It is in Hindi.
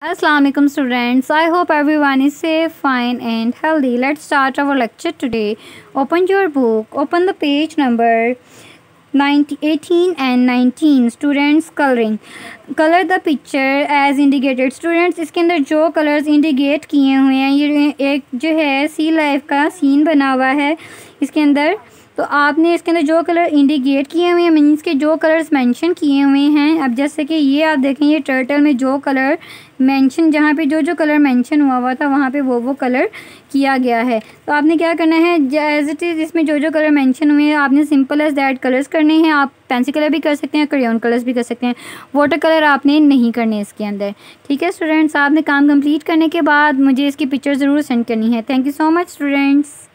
Assalamu alaikum students. I hope everyone is safe, fine and healthy. Let's start our lecture today. Open your book. Open the page number 18 and 19. Students coloring. Color the picture as indicated. Students इसके अंदर जो कलर्स इंडिकेट किए हुए हैं, ये एक जो है सी लाइफ का सीन बना हुआ है इसके अंदर। तो आपने इसके अंदर जो कलर इंडिकेट किए हुए हैं मीन्स के जो कलर्स मेंशन किए हुए हैं, अब जैसे कि ये आप देखें, ये टर्टल में जो कलर मेंशन, जहाँ पे जो कलर मेंशन हुआ था वहाँ पे वो कलर किया गया है। तो आपने क्या करना है, एज इट इज़ इसमें जो कलर मेंशन हुए हैं आपने सिंपल एज दैट कलर्स करने हैं। आप पेंसिल कलर भी कर सकते हैं, क्रेयॉन कलर्स भी कर सकते हैं, वाटर कलर आपने नहीं करने इसके अंदर। ठीक है स्टूडेंट्स, आपने काम कंप्लीट करने के बाद मुझे इसकी पिक्चर ज़रूर सेंड करनी है। Thank you so much students.